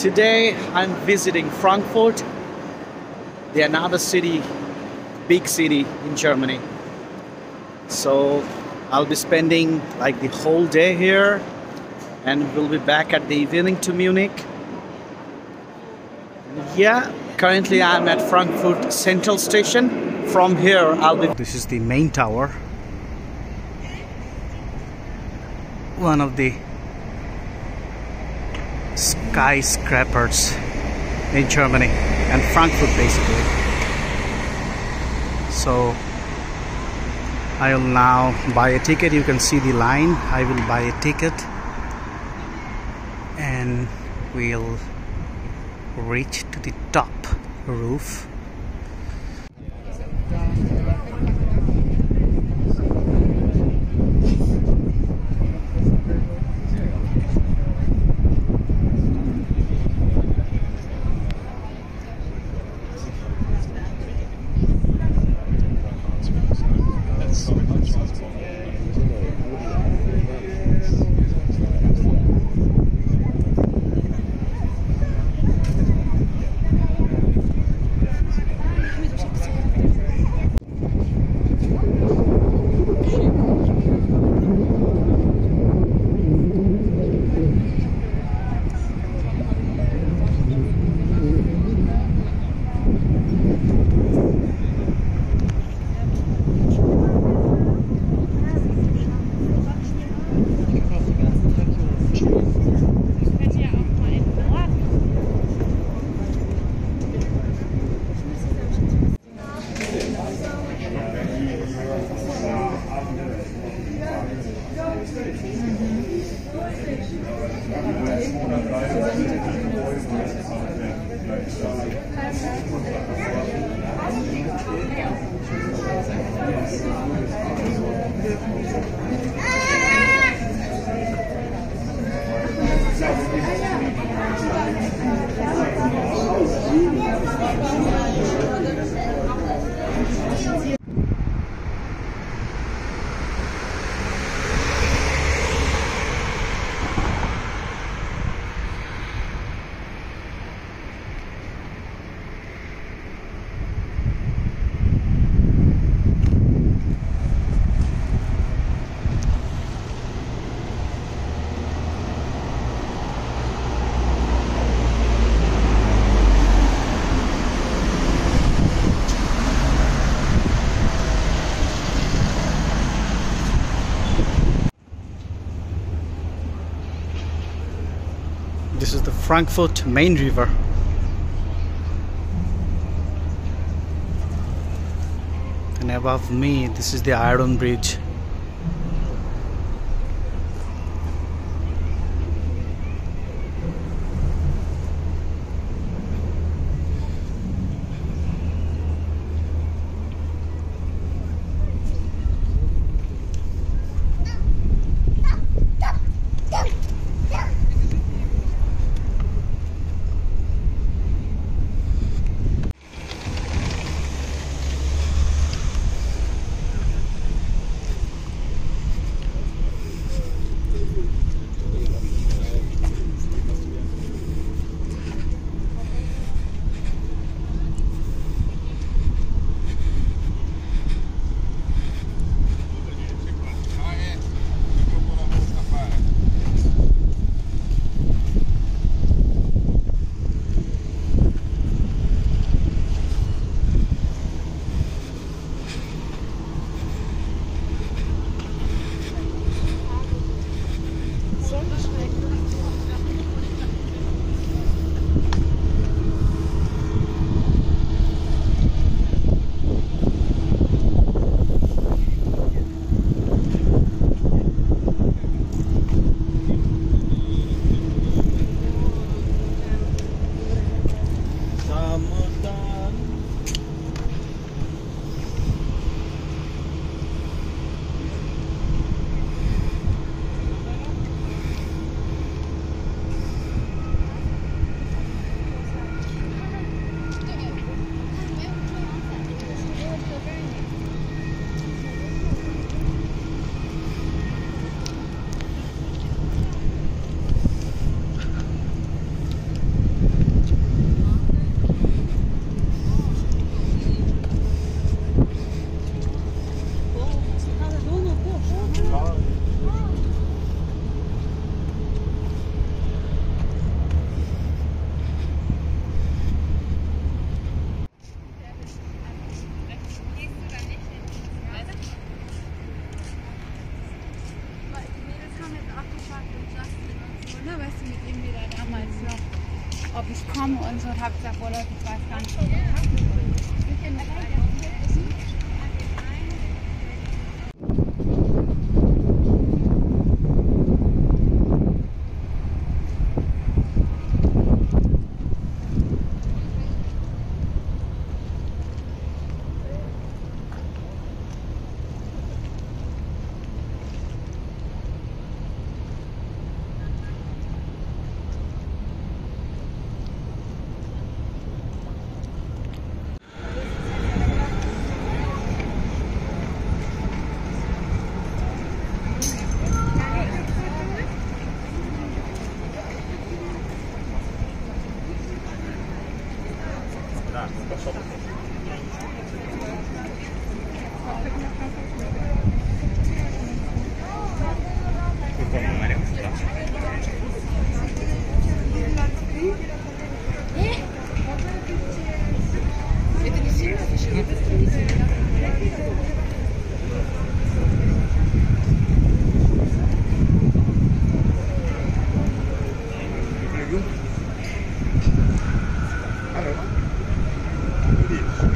Today I'm visiting Frankfurt, the another city, big city in Germany. So I'll be spending like the whole day here and we'll be back at the evening to Munich. Yeah, currently I'm at Frankfurt Central Station. From here I'll be... This is the main tower. One of the skyscrapers in Germany and Frankfurt basically. So I will now buy a ticket. You can see the line. I will buy a ticket and we'll reach to the top roof. This is the Frankfurt main river. And above me, this is the Iron Bridge. und so, habe gesagt, Urlaub, ich weiß gar nicht, was ich machen soll. Hallo.